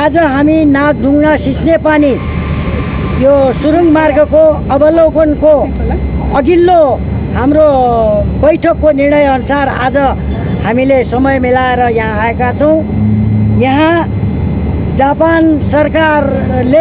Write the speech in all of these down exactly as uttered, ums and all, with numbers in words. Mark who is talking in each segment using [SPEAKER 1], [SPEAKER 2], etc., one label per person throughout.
[SPEAKER 1] आज हामी नागढुङ्गा सिस्ने पानी यो सुरुङ मार्गको अवलोकनको अघिल्लो हाम्रो बैठकको निर्णय अनुसार आज हामीले समय मिलाएर यहाँ आएका छौँ। यहाँ जापान सरकारले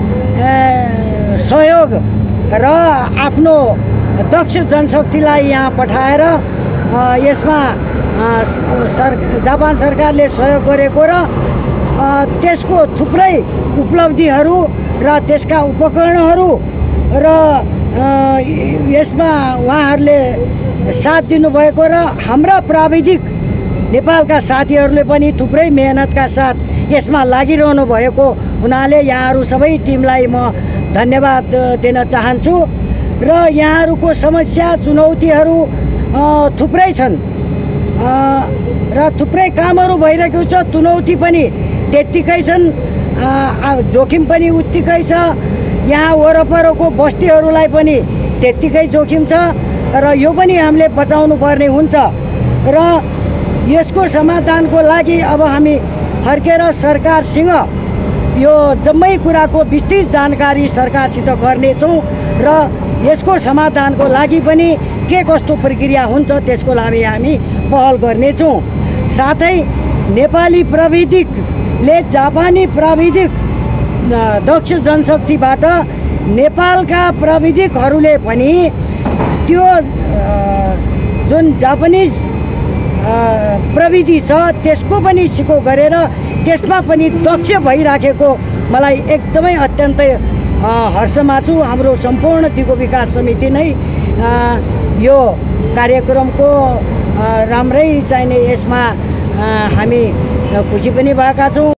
[SPEAKER 1] सहयोग र आफ्नो दक्ष जनशक्तिलाई यहाँ पठाएर यसमा सर जापान सरकारले सहयोग गरेको र त्यसको थुप्रै उपलब्धिहरू र त्यसका उपकरणहरू र यसमा उहाँहरूले साथ दिनुभएको र हाम्रा प्राविधिक नेपालका साथीहरूले पनि थुप्रै मेहनतका साथ यसमा लागिरहनु भएको हुनाले यहाँहरू सबै टिमलाई म धन्यवाद दिन चाहन्छु। र यहाँहरूको समस्या चुनौतीहरू थुप्रै छन् र थुप्रै कामहरू भइरहेको छ, चुनौती पनि त्यत्तिकै छन्, जोखिम पनि उत्तिकै छ। यहाँ वरपरको बस्तीहरूलाई पनि त्यत्तिकै जोखिम छ र यो पनि हामीले बचाउनु पर्ने हुन्छ। र यसको समाधानको लागि अब हामी फर्केर सरकारसँग यो जम्मै कुराको विस्तृत जानकारी सरकारसित गर्नेछौँ र यसको समाधानको लागि पनि के कस्तो प्रक्रिया हुन्छ त्यसको लागि हामी पहल गर्नेछौँ। साथै नेपाली प्राविधिकले जापानी प्राविधिक दक्ष जनशक्तिबाट नेपालका प्राविधिकहरूले पनि त्यो जुन जापानिज प्रविधि छ त्यसको पनि सिको गरेर त्यसमा पनि दक्ष भइराखेको मलाई एकदमै अत्यन्तै हर्षमा छु। हाम्रो सम्पूर्ण दिगो विकास समिति नै यो कार्यक्रमको राम्रै चाहिने यसमा हामी खुसी पनि भएका छौँ।